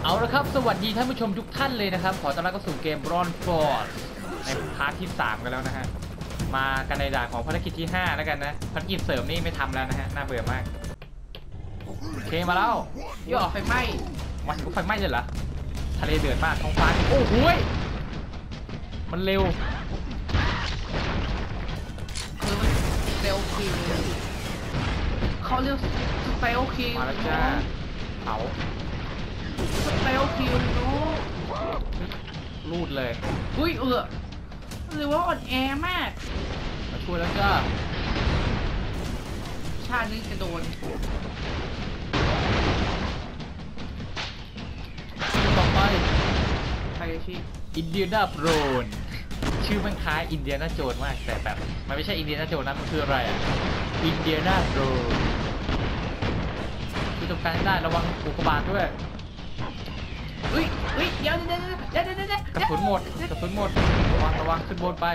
เอาละครับสวัสดีท่านผู้ชมทุกท่านเลยนะครับขอต้อนรับเข้าสู่เกม Brawl Force ในพาร์ทที่3กันแล้วนะฮะมากันในด่านของภารกิจที่5แล้วกันนะภารกิจเสริมนี่ไม่ทำแล้วนะฮะน่าเบื่อมากโอเคมาแล้วย่อไฟไหม้มันไฟไหม้เลยเหรอทะเลเดือดมากท้องฟ้าโอ้โหมันเร็วคือมันสเตลคิวเขาเรียกสเตลคิวมาแล้วจ้าเผาสเตลคิวเนาะลูดเลยอุ้ยหรือว่าอ่อนแอมากมาช่วยแล้วจ้าชาตินี้จะโดนต่อไปใครชื่ออินเดียนาโปรนชื่อมันคล้ายอินเดียนาโจนมากแต่แบบมันไม่ใช่อินเดียนาโจนนะมันคืออะไรอ่ะอินเดียนาโปรนคือตรงกลางได้ระวังอุกกาบาตด้วยเดี๋ยวกระสุนหมดระวังขึ้นบนไป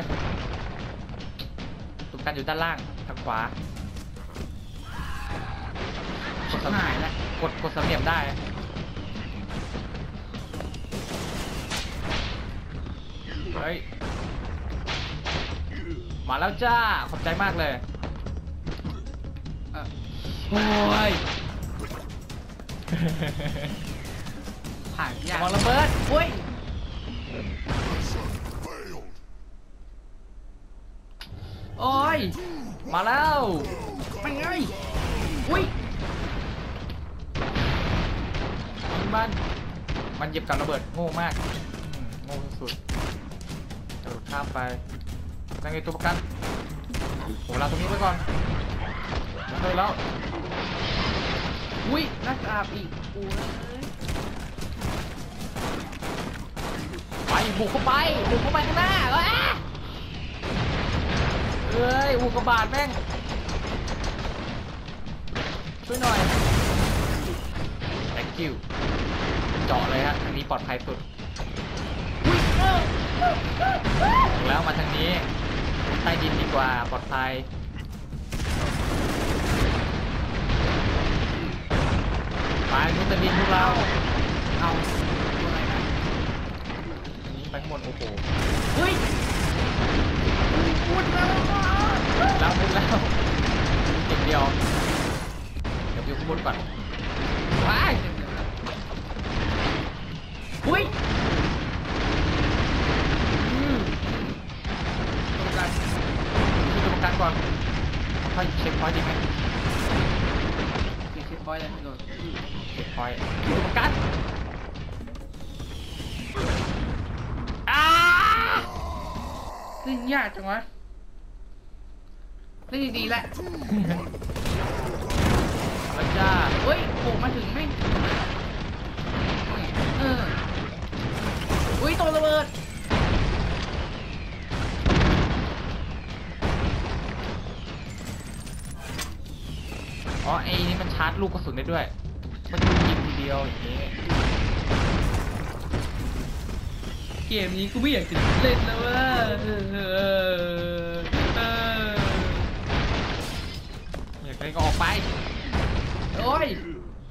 ตรงกลางอยู่ด้านล่างทางขวากดหายแล้วกดสามเหลี่ยมได้เฮ้ยมาแล้วจ้าขอบใจมากเลยโอ้ยผ่านยากระวังระเบิดอุ้ยโอ้ยมาแล้วมันไงอุ้ยมันเหยียบกับระเบิดโง่มากโง่สุดกระโดดข้ามไปนั่งไงตัวประกันผมลาตรงนี้ไว้ก่อนมาเลยแล้วอุ้ยนักอาบอีกกูไปบุกเข้าไปข้างหน้าเอ้ยอุกกาบาตแม่งช่วยหน่อย thank you เจาะเลยฮะทางนี้ปลอดภัยสุดแล้วมาทางนี้ใต้ดินดีกว่าปลอดภัยไปมุตดินพวกเราเอาตัวอะไรนะนี้ไปข้างบนโอ้โหอุ้ยพูดแล้วอีกเดียวเดี๋ยวข้างบนก่อนว้ายอุ้ยตัวประกันก่อนค่อยเช็คพอยต์ดีไหมเช็คพอยต์เลยโดนเช็คพอยต์ตัวประกันขึ้นยากจังวะเล่นดีๆแหละแล้วจ้าเฮ้ยโผล่มาถึงไม่อุ้ยตัวระเบิดอ๋อไอ้นี่มันชาร์จลูกกระสุนได้ด้วยมันยิงทีเดียวอย่างนี้เกมนี้กูไม่อยากจะเล่นแล้วว่าอยากเล่นก็ออกไปโอ้ย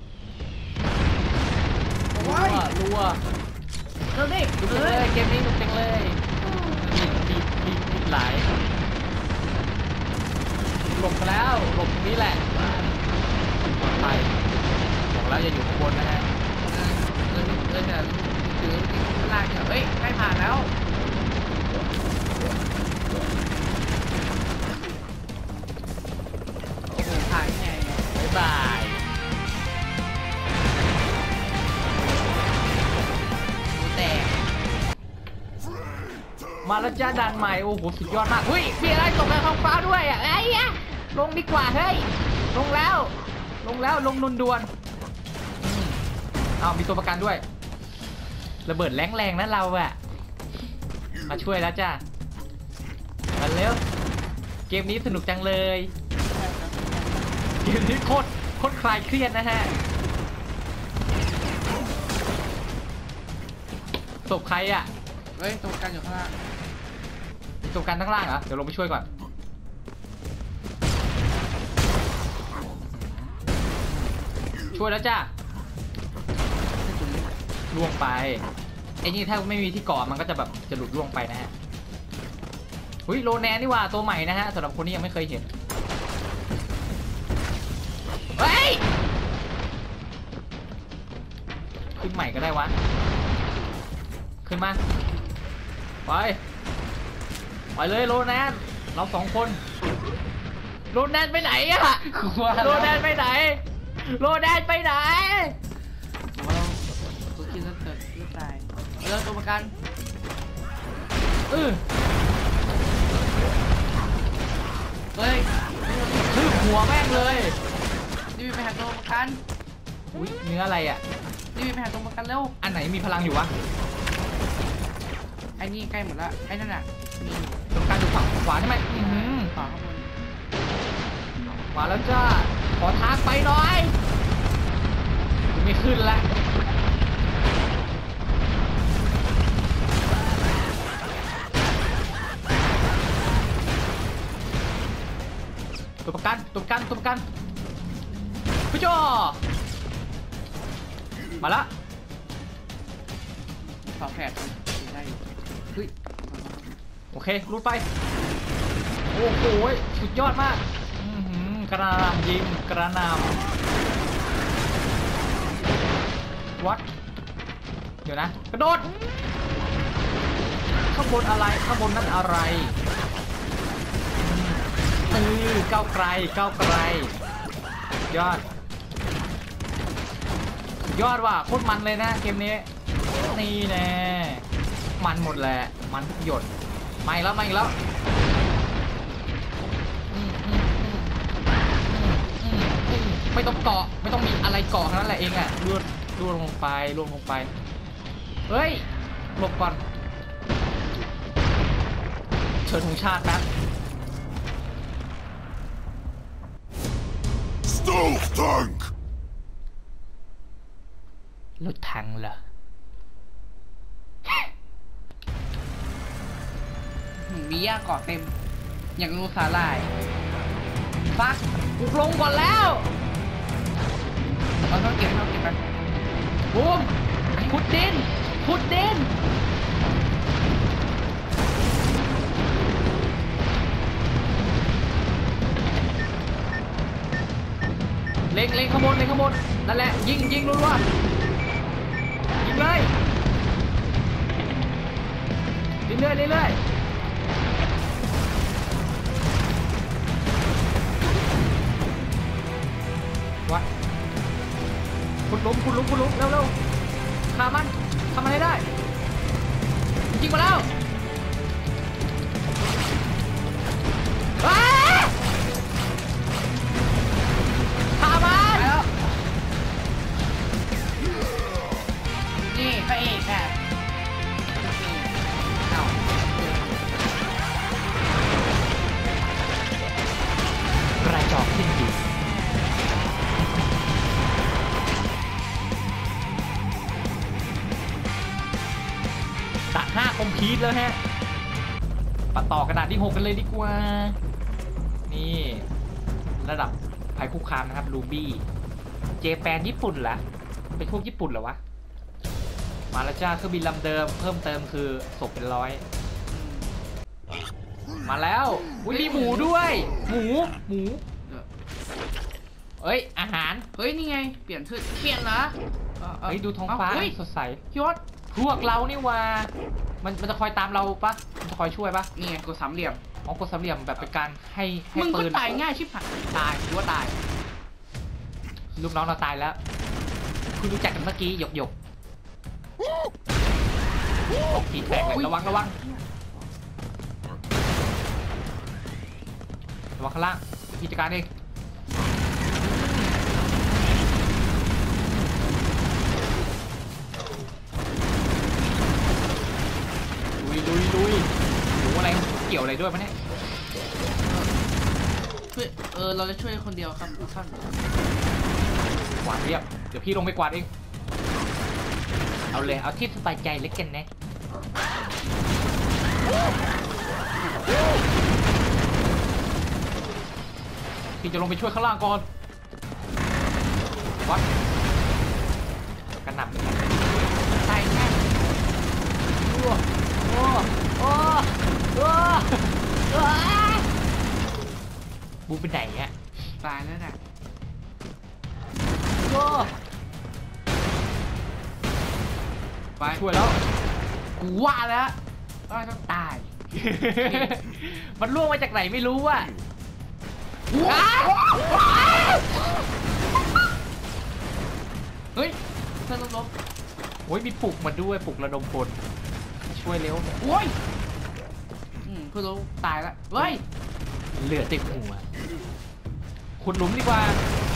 รัวเราเด็กเลยเกมนี้หนุกจังเลยมีหลายหลบมาแล้วหลบตรงนี้แหละปลอดภัยบอกแล้วอย่าอยู่ข้างบนนะฮะเนี่ยถือข้างล่างเนี่ยเฮ้ยใกล้ผ่านแล้วโอ้โหผ่านไงบ๊ายบายแต่มาแล้วจ้าด่านใหม่โอ้โหสุดยอดมากเฮ้ยมีอะไรตกในท้องฟ้าด้วยอ่ะไอ้ยะลงดีกว่าเฮ้ยลงแล้วลงดวนมีตัวประกันด้วยระเบิดแรงๆนะเราอะมาช่วยแล้วจ้ามาเร็วเกมนี้สนุกจังเลยเกมนี้โคตรคลายเครียดนะฮะศพใครอะเฮ้ยตัวกันอยู่ข้างล่างตัวกันข้างล่างเหรอเดี๋ยวลงไปช่วยก่อนช่วยแล้วจ้าล่วงไปไอ้นี่ถ้าไม่มีที่เกาะมันก็จะแบบจะหลุดล่วงไปนะฮะหุ้ยโรแนนนี่ว่าตัวใหม่นะฮะสำหรับคนที่ยังไม่เคยเห็นเฮ้ยขึ้นใหม่ก็ได้วะขึ้นมาไปเลยโรแนนเรา2 คนโรแนนไปไหนอะโรแนนไปไหนโรแนนไปไหนตัวคิดแล้วเกิดเลือดตายเลือดตัวประกันเฮ้ยชื่อหัวแม่งเลยนี่มีไปหาตัวประกันอุ้ยเนื้ออะไรอ่ะนี่มีไปหาตัวประกันเร็วอันไหนมีพลังอยู่วะไอ้นี่ใกล้หมดละไอ้นั่นน่ะมีตัวประกันอยู่ฝั่งขวาใช่ไหมขวาข้างบนมาแล้วจ้าขอทางไปหน่อยไม่ขึ้นแล้วตัวประกันพี่จ่อมาละฝาแฝดได้เฮ้ยโอเครูดไปโอ้โหสุดยอดมากกระนำยิงกระนำวัดเดี๋ยวนะกระโดดข้างบนอะไรข้างบนนั่นอะไรก้าวไกลยอดว่ะโคตรมันเลยนะเกมนี้นี่แน่มันหมดแหละมันทุกหยดมาอีกแล้วไม่ต้องเกาะไม่ต้องมีอะไรเกาะนั่นแหละเองอ่ะล่วงลงไปเฮ้ยหลบก่อนเชิญธงชาติแป๊บรถถังเหรอมีหญ้าเกาะเต็มอย่างรูสาลายฟักปลุกลงก่อนแล้วเราต้องเก็บไปบูมขุดดินเล็งข้างบนนั่นแหละยิงรัวยิงเลยเรื่อยวัดขุดหลุมเร็วฆ่ามันทำอะไรได้ยิงมาแล้วฆ่ามันนี่พระเอกค่ะกระจอกสิ้นดี5 คอมพีทแล้วฮะปัดต่อกระดาษที่ 6กันเลยดีกว่านี่ระดับภัยคุกคามนะครับรูบี้เจแปนญี่ปุ่นเหรอเป็นพวกญี่ปุ่นเหรอวะมาแล้วจ้าเครื่องบินลำเดิมเพิ่มเติมคือศพเป็น100มาแล้วมีหมูด้วยหมูเอ้ยอาหารเฮ้ยนี่ไงเปลี่ยนเหรอเฮ้ยดูท้องฟ้าสดใสยศพวกเรานี่ว่ามันจะคอยตามเราปะมันจะคอยช่วยปะนี่ไงกดสามเหลี่ยมกดสามเหลี่ยมแบบเป็นการให้มึงก็ปืนตายง่ายชิบหายตายหัวตายลูกน้องเราตายแล้วคุณรู้จักกันเมื่อกี้หยกตีแตกเลยระวังข้างล่างกิจการเองลุยโหอะไรเกี่ยวอะไรด้วยมั้ยเนี่ยเราจะช่วยคนเดียวครับท่านกวาดเรียบเดี๋ยวพี่ลงไปกวาดเองเอาที่สบายใจเล็กกันนะพี่จะลงไปช่วยข้างล่างก่อนวัดกระหน่ำตายแล้วน่ะโอ้ไปช่วยแล้วกูว่าแล้วว่าต้องตายมันล่วงมาจากไหนไม่รู้อ่ะเฮ้ยเพื่อนลบโอ้ยมีปลุกมาด้วยปลุกระดมพลช่วยเร็วโอ้ยเพื่อนลบตายแล้วเฮ้ยเหลือติดหัวขุดหลุมดีกว่า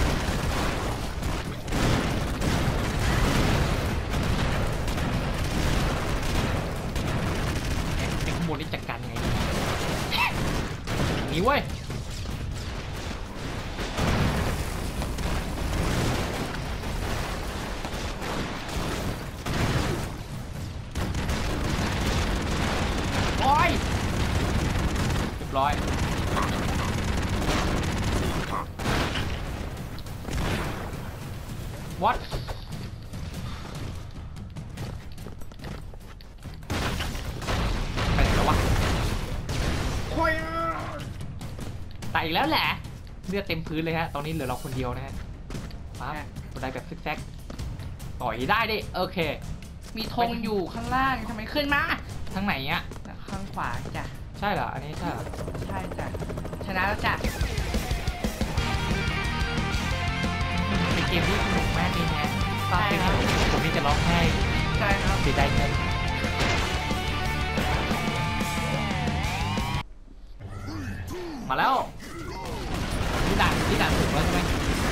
ไอ้ขโมยนี่จัดการไงหนีเว้ยโอ้ยเรียบร้อยWhat ไปไหนแล้ววะโอ้ยตายอีกแล้วแหละเลือดเต็มพื้นเลยฮะตอนนี้เหลือเราคนเดียวนะฮะปั๊บบันไดแบบซิกแซกต่อยได้ดิโอเคมีธงอยู่ข้างล่างทำไมขึ้นมาทางไหนอ่ะข้างขวาจ้ะใช่เหรออันนี้ใช่เหรอใช่จ้ะชนะแล้วจ้ะเป็นเกมที่สนุกมากเลยนะตอนเป็นผมนี่จะร้องไห้ใช่ครับเสียดายเงินมาแล้วนี่ด่านถูกแล้วใช่ไหม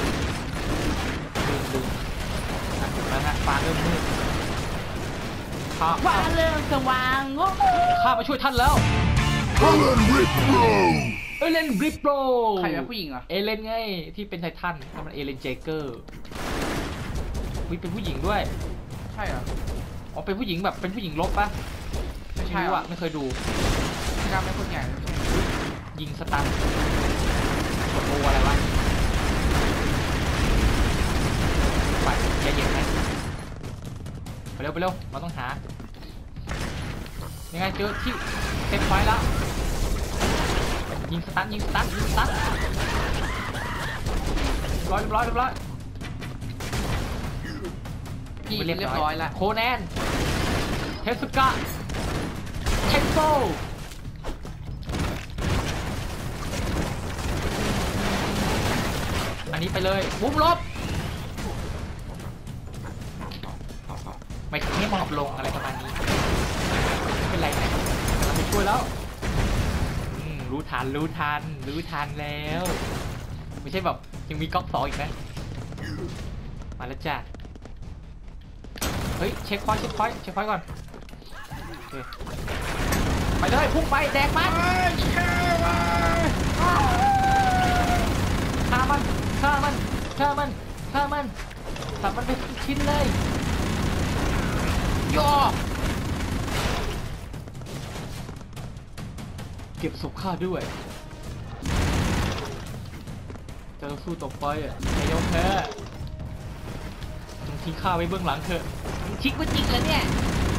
ดูด่านถูกแล้วฮะฟ้าเริ่มมืดข้าว่าเรื่องสว่างโอ้โหข้ามาช่วยท่านแล้ว Alan Rickbro! เอเลนบริปโรใครเป็นผู้หญิงเหรอเอเลนไงที่เป็นไททันนั่นมันเอเลนเจเกอร์วิเป็นผู้หญิงด้วยใช่เหรออ๋อเป็นผู้หญิงแบบเป็นผู้หญิงลบปะไม่ใช่ไม่เหรู้รออะไม่เคยดูกล้ามเป็นคนใหญ่แล้วใช่ไหมยิงสตันกดโออะไรวะไปใจเย็นไหมไปเร็วเราต้องหายังไงเจอที่เต็มไฟแล้วยิงสตันเรียบร้อยพี่เรียบร้อยละโคแนนเทสกะเทนโซอันนี้ไปเลยบุ้มลบไม่ถึงให้หมอบลงอะไรประมาณนี้ไม่เป็นไรนะเราไปช่วยแล้วรู้ทันแล้ว ไม่ใช่แบบยังมีก๊อก2อีกนะมาแล้วจ้าเฮ้ยเช็คพอยต์ก่อนโอเคไปเลยพุ่งไปแดกมันฆ่ามันสับมันเป็นชิ้นเลยย่อเก็บศพข้าด้วยจะสู้ต่อไปอ่ะอย่ายอมแพ้ต้องทิ้งข้าไว้เบื้องหลังเถอะทิ้งไว้จริงแล้วเนี่ย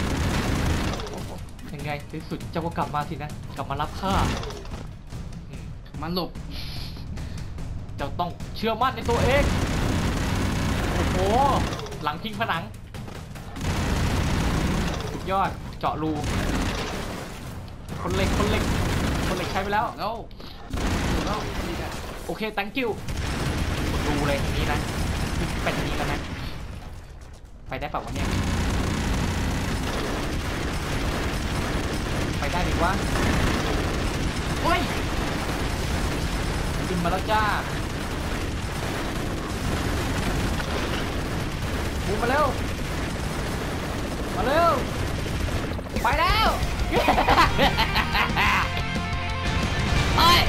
ยังไงในสุดเจ้าก็กลับมาสินะกลับมารับข้ามันหลบเจ้าต้องเชื่อมั่นในตัวเองโอ้โหหลังทิ้งผนังสุดยอดเจาะรูคนเหล็กใช้ไปแล้วแล้วดีอ่ะโอเค thank you ดูเลยทางนี้นะไปทางนี้แล้วนะไปได้เปล่าวะเนี่ยไปได้ดีวะโอ้ยขึ้นมาแล้วจ้าบูมมาเร็วไปแล้วเฮ้ย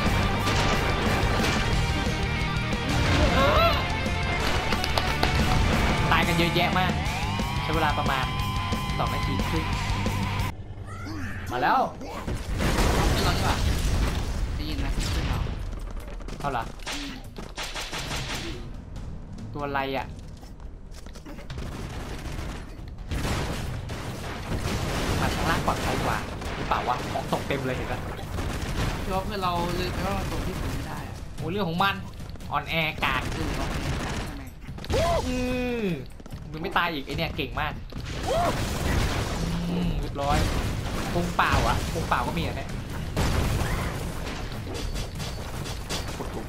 ตายกันเยอะแยะมากใช้เวลาประมาณ2 นาทีครึ่งมาแล้วขึ้นเราดีกว่าได้ยินไหมขึ้นเราเอาล่ะตัวอะไรอ่ะมาข้างล่างปลอดภัยกว่าหรือเปล่าวะของตกเต็มเลยเห็นปะคือว่าเพื่อนเราลืมไปว่าเราตรงที่ผมไม่ได้อะโอ้เรื่องของมันออนแอร์กากดูน้องใช่ไหมมึงไม่ตายอีกไอเนี่ยเก่งมากเรียบร้อยพงเปล่าอ่ะพงเปล่าก็มีอ่ะเนี่ยกดถุง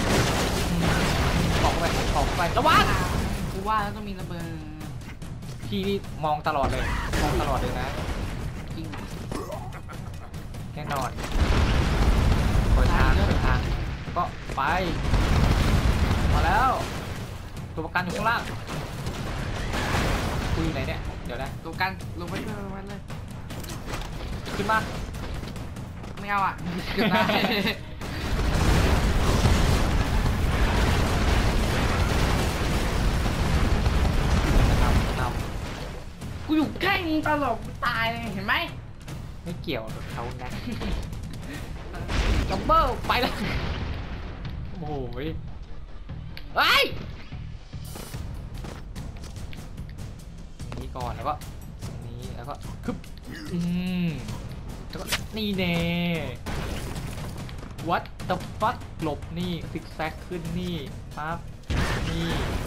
ออกไประวังกูว่าแล้วต้องมีระเบิดพี่นี่มองตลอดเลยนะจริงแน่นอนเปิดทางก็ไปมาแล้วตัวประกันอยู่ข้างล่างกูอยู่ไหนเนี่ยเดี๋ยวนะตัวกันลงไปเลยขึ้นมาไม่เอาอ่ะเกือบได้นกูอยู่ใกล้มึงตลอดกูตายเลยเห็นไหมำไม่เกี่ยวกับเขานะจัมเบอร์ไปแล้วโอ้โหเฮ้ยนี่ก่อนแล้วก็นี้แล้วก็คึบแล้วก็นี่เน่ what the fuck หลบนี่ซิกแซกขึ้นนี่ปั๊บนี่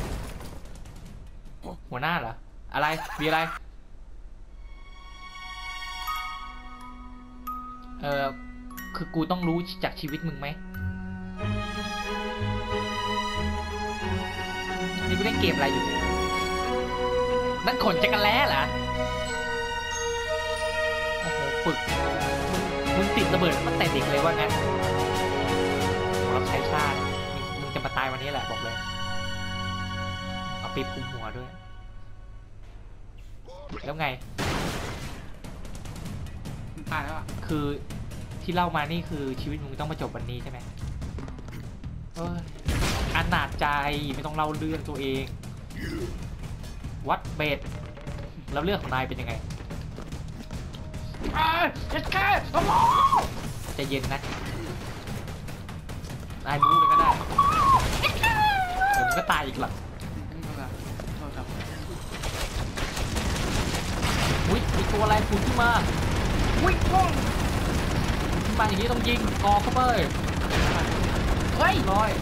หัวหน้าเหรออะไรมีอะไรคือกูต้องรู้จากชีวิตมึงไหมนี่กูเล่นเกมอะไรอยู่นั่นขนจักรแล้เหรอโอ้โหฝึกมึงติดระเบิดตั้งแต่เด็กเลยว่างั้นรับใช้ชาติมึงจะมาตายวันนี้แหละบอกเลยเอาปี๊บคุมหัวด้วยแล้วไงตายแล้วอ่ะคือที่เล่ามานี่คือชีวิตมึงต้องมาจบวันนี้ใช่ไหมอนาจใจไม่ต้องเล่าเรื่องตัวเองวัดเบสแล้วเรื่องของนายเป็นยังไงจะเย็นนะนายรู้เลยก็ได้เดี๋ยวมึงก็ตายอีกหรอกอุ้ยมีตัวอะไรพุ่งขึ้นมาอุ้ยพุ่งขึ้นมาอย่างนี้ต้องยิงกอเข้าไปเฮ้ยร้อย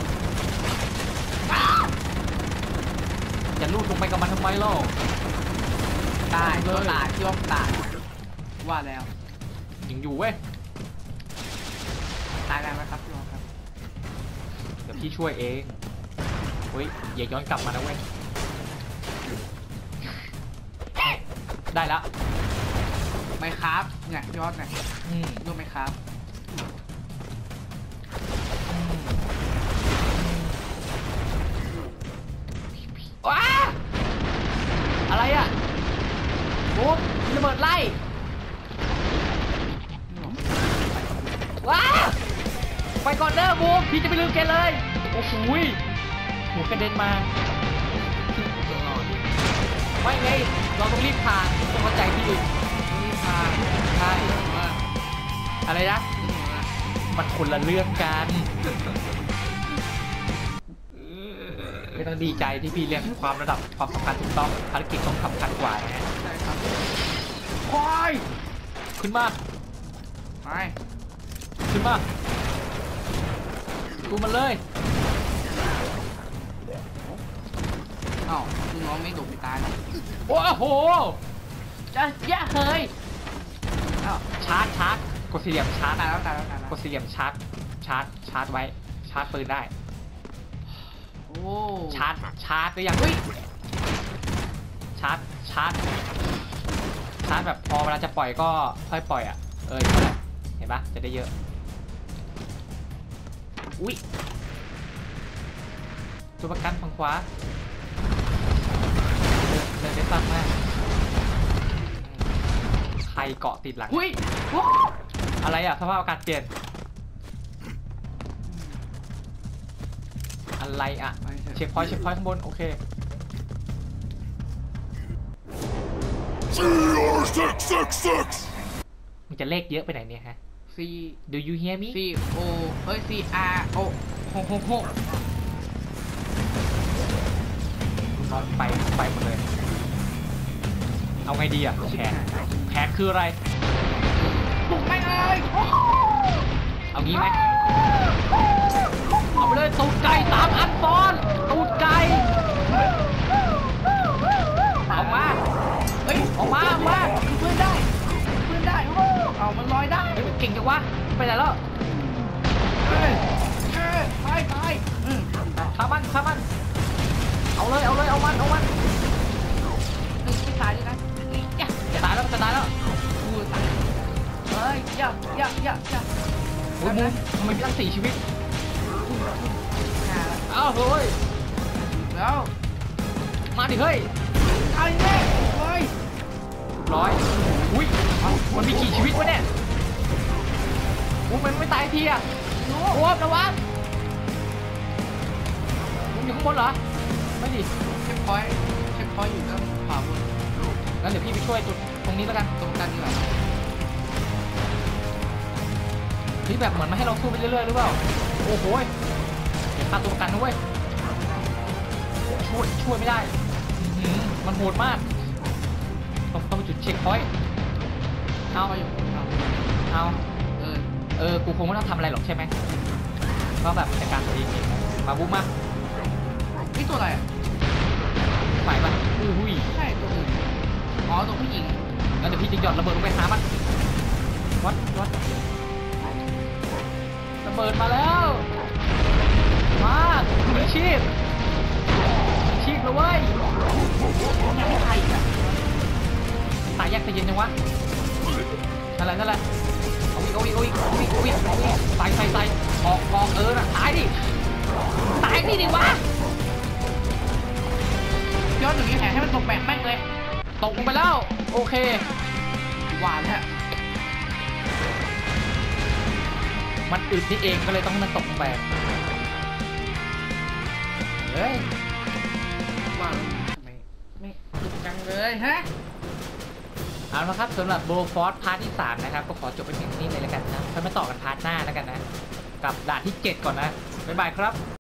จะลูดลงไปกับมันทำไมล่ะตายที่ว่าตายว่าแล้วยังอยู่เว้ยตายแล้วนะครับพี่ว่าครับเดี๋ยวพี่ช่วยเองเฮ้ยอย่าย้อนกลับมานะเว้ยได้แล้วไม่ครับเนี่ยยอดเนี่ยดูไหมครับว้าอะไรอ่ะโอ้มีระเบิดไล่ว้าไปก่อนเด้อบูมพี่จะไปลืมแกเลยโอ้โหหัวกระเด็นมาไม่ไงเราต้องรีบผ่านต้องเข้าใจพี่ดินี่ค่ะใช่อะไรนะมันคนละเรื่องกันไม่ต้องดีใจที่พี่เรียงความระดับความสำคัญถูกต้องภารกิจต้องสำคัญกว่านะฮะใช่ครับควายขึ้นมาไปขึ้นมาดูมันเลยอ้าวลูกน้องไม่ดุไปตายนะโอ้โหจะแย่เฮ้ยอ้าวชาร์จกดสี่เหลี่ยมชาร์จตายแล้วกดสี่เหลี่ยมชาร์จไว้ชาร์จปืนได้โอ้ชาร์จหรือยังชาร์จแบบพอเวลาจะปล่อยก็ค่อยปล่อยอ่ะเห็นปะจะได้เยอะอุ้ยตัวประกันฝั่งขวาเดินได้สั้นมากใครเกาะติดหลังอุ้ยอะไรอ่ะสภาพอากาศเปลี่ยนอะไรอ่ะเช็คพอยต์ข้างบนโอเค CR666! มึงจะเลขเยอะไปไหนเนี่ยฮะ C Do you hear me C O เฮ้ย C R O 666 นอนไปหมดเลยเอาไงดีอ่ะแผนคืออะไรบุกไม่เลยเอางี้ไหมเอาไปเลยตูดไก่3 อันซ้อนตูดไก่ออกมาเฮ้ยออกมาเพื่อนได้เอามันลอยได้เฮ้ยมันเก่งจังวะไปไหนแล้วไปฆ่ามันเอามันไม่ตายเลยนะจะตายแล้วกูตายเฮ้ยอย่าโอ้ยมูทำไมมีตั้ง4 ชีวิตเอ้าเฮ้ยแล้วมาดิเฮ้ยตายแน่เฮ้ยร้อยอุ้ยมันมีกี่ชีวิตวะเนี่ยโอ้มันไม่ตายทีอ่ะโอ้ระวังมึงอยู่ข้างบนเหรอไม่ดิเช็คพอยต์อยู่ด้านขวาบนงั้นเดี๋ยวพี่ไปช่วยจุดตรงนี้แล้วกันตรงกันดีกว่าที่แบบเหมือนมาให้เราสู้ไปเรื่อยๆหรือเปล่าโอ้โหเดี๋ยวฆ่าตัวประกันนะเว้ยช่วยไม่ได้มันโหดมากต้องไปจุดเช็คพอยต์เอาไปอยู่เอากูกูคงไม่ต้องทำอะไรหรอกใช่ไหมก็แบบจัดการตัวเองเองมาบุ๊กมานี่ตัวอะไรอ่ะฝ่ายมันอุ้ยใช่ตัวอื่นอ๋อตัวผู้หญิงงั้นเดี๋ยวพี่จะหย่อนระเบิดลงไปหามันวัดระเบิดมาแล้วมามีชีพเลยเว้ยยังไม่ตายอีกอ่ะตายยากแต่เย็นจังวะนั่นแหละเอาอีกใส่ออกน่ะตายดิวะย้อนถึงนี้แผลให้มันตกแปะแม่งเลยตกลงไปแล้วโอเคหวานฮะมันอึดนี่เองก็เลยต้องให้มันตกลงไปเฮ้ยหวานทำไมไม่ดุจังเลยฮะเอาละครับสำหรับโบฟอร์พาร์ทที่ 3 นะครับก็ขอจบไปเพียงเท่านี้เลยแล้วกันนะค่อยมาต่อกันพาร์ทหน้าแล้วกันนะกับด่านที่ 7 ก่อนนะบ๊ายบายครับ